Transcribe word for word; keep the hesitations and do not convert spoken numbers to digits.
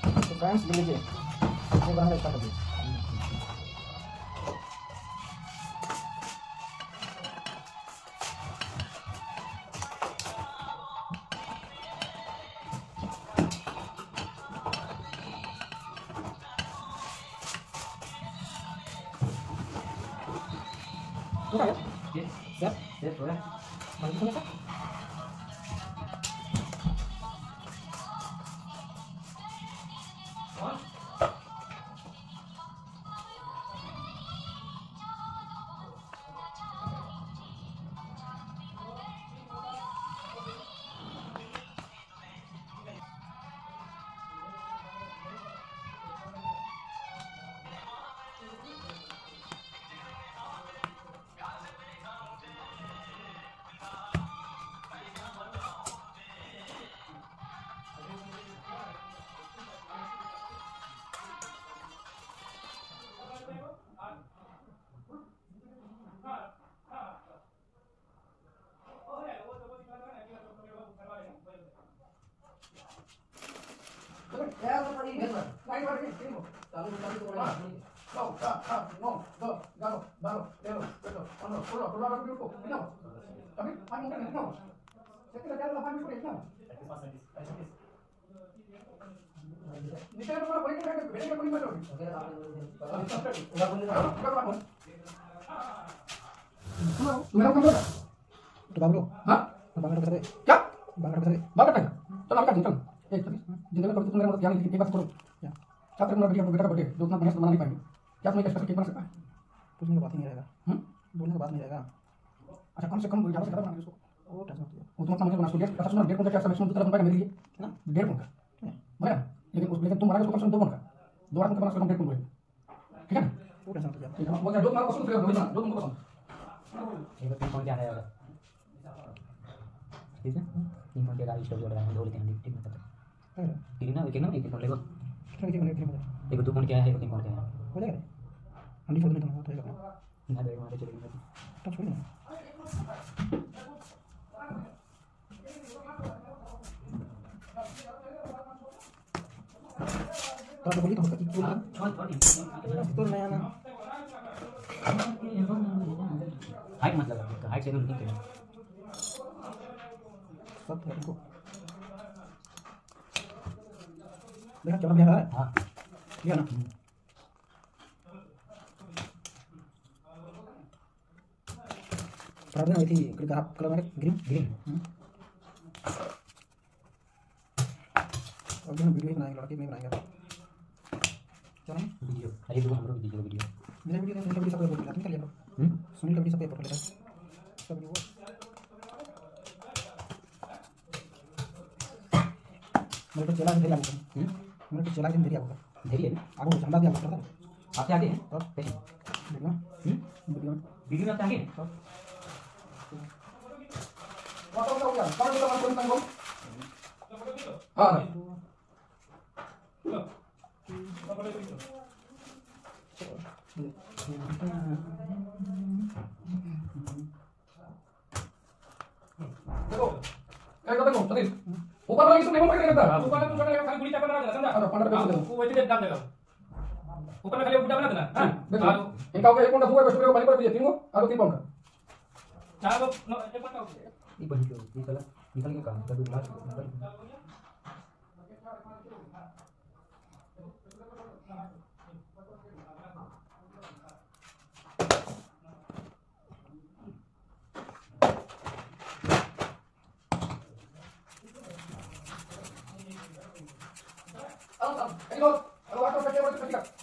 तो फ्रेंड्स ये लीजिए ये बनाना स्टार्ट कर दिया। Sudah ya? Siap, siap, siap, boleh. Mari kita lihat. Ya, lo tadi biasa. Lain lagi, sini. Lalu tadi tu mana? Kau, kau, kau, no, do, galo, balo, lelo, lelo, ano, pulo, pulo aku dulu. Ini. Tapi, aku kan ini. Saya kira jalan lapan itu ini. Ini saya mau balik ke beda ke lima dulu. Oke, enggak boleh. Enggak apa-apa. Halo, mana kamu? Itu baru. Hah? Bangga besar. Ya. Bangga besar. Bangga kan? Tolong kan, tolong. Eh, जिंदगी में कभी तुमने मतलब yang एक बार करो क्या क्या तेरे को बेटा बर्थडे जो उतना बढ़िया से मना नहीं पाएंगे क्या तुम्हें कैसे केक बना सकता है पूछने का बात ही नहीं रहेगा हम बोलने का बात नहीं रहेगा अच्छा कम से कम ज्यादा से ज्यादा बना उसको वो टेंशन होती है वो तुम समझ लो ना उसको डेढ़ सुना डेढ़ घंटा क्या मैक्सिमम दो तरफ बनवाएगा मेरे लिए है ना डेढ़ घंटा बना लेकिन उस लेकिन तुम बनाओगे उसको कम से कम दो घंटा दो घंटा बना सकते डेढ़ घंटे ठीक है वो टेंशन होती है ठीक है वो दो मारो पसंद करो दो दो तुमको पसंद एक तीन पॉइंट क्या है होगा ठीक है तीन पॉइंट का स्टॉप जोड़ रहा है दो लेते हैं ठीक है ठीक है ना एक ना एक पॉइंट लेगा ठीक है ठीक है एक दो पॉइंट क्या है एक तीन पॉइंट क्या है हो जाएगा हम भी छोड़ देंगे तो होगा ना देगा हमारे चलेगा तो छोड़ देना तो बोली तो होगा छोड़ छोड़ तो नया ना हाइट मत लगा हाइट से तो ठीक है सब को देखा चला गया है हां लिया ना प्रार्थना हुई थी कलर कलर मेरे ग्रीन ग्रीन अब जो वीडियो बनाएंगे लड़के में बनाएंगे चलो वीडियो अरे दो हम लोग वीडियो वीडियो मेरा वीडियो नहीं वीडियो सब अपलोड कर लिया हम सुनील वीडियो सब अपलोड कर लेता सब वो मेरे को चला धीरे आगे हम मेरे को चला धीरे आगे धीरे आगे झंडा दिया करता आपसे आगे हैं और कैसे वीडियो हम वीडियो वीडियो में आपसे आगे तो वाटो का हो गया कौन सा कौन सा कौन हां देखो क्या करते हो सतीश ऊपर वाला इसको नहीं पकड़ के रखता ऊपर में छोटा खाली गुली टाइप बना देना समझा अरे पंद्रह रुपए दे वो वैसे डाल देगा ऊपर में खाली गुड्डा बना देना हां देखो इनका हो गया एक पौंड दूसरा बस को पानी पर दिए तीन को और तीन पौंड चार को एक पॉइंट हो गया ये बन गया ये चला निकल गया काम कर दो ग्लास निकल Halo, halo, halo, halo, halo, halo, halo, halo, halo,